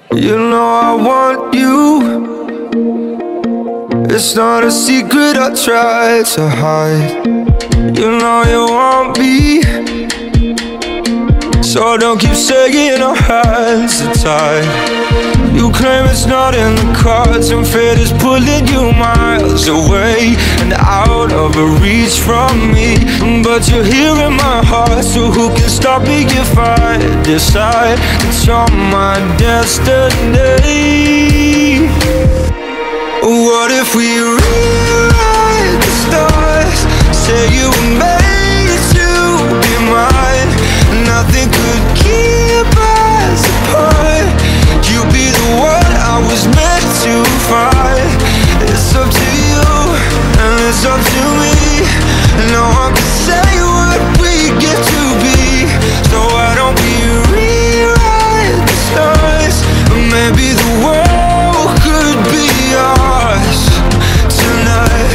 You know I want you. It's not a secret I try to hide. You know you want me, so don't keep saying our hands are tied. You claim it's not in the cards, and fate is pulling you miles away and out of reach from me. But you're here in my heart, so who can stop me if I decide that you're my destiny? What if we rewrite the stars? Say you were made to be mine. Nothing could keep us apart. You be the one I was meant to find. It's up to you, and it's up to me. No one can say what we get to be. So why don't we rewrite the stars? Maybe the world could be ours tonight.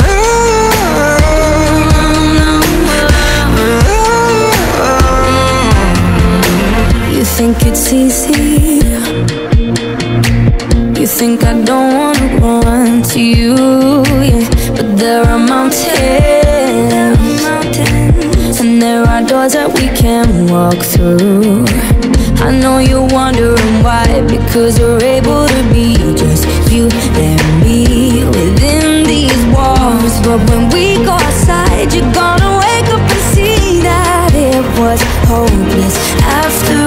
You think it's easy? You think I don't wanna run to you, yeah. But there are mountains, and there are doors that we can walk through. I know you're wondering why, because we're able to be just you and me within these walls. But when we go outside, you're gonna wake up and see that it was hopeless after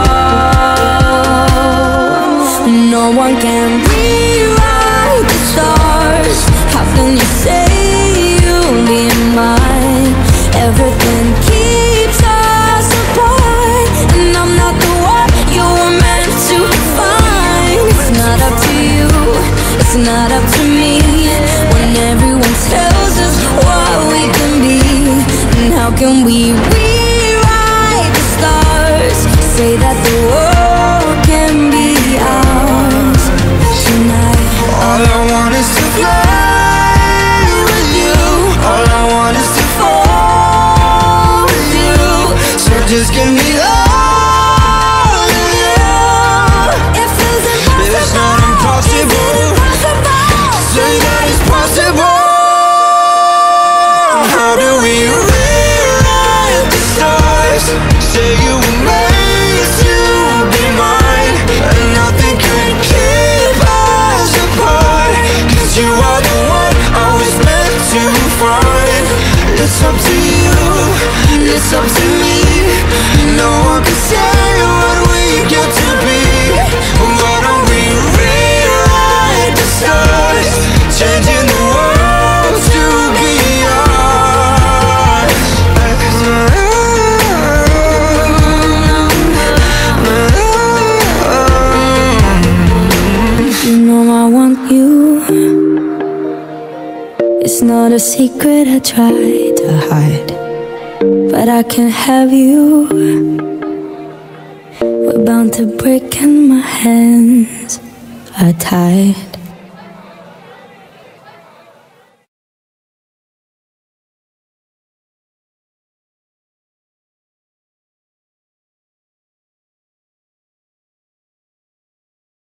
all. No one can rewrite the stars. How can you say you'll be mine? Everything keeps us apart, and I'm not the one you were meant to find. It's not up to you, it's not up to me. When everyone tells us what we can be, and how can we rewrite the stars? Say that the world can be ours tonight. All I want is to fly with you. All I want is to fall with you. So just give me all of you. It feels impossible. It's not impossible. Say that it's possible. How do we rewrite the stars? Say you were made to be mine, and nothing can keep us apart. 'Cause you are the one I was meant to find. It's up to you, it's up to me. No one can say what we get to be. Why don't we rewrite the stars? Changing the world to be ours. You know I want you. It's not a secret I try to hide, but I can't have you. We're bound to break and my hands are tied.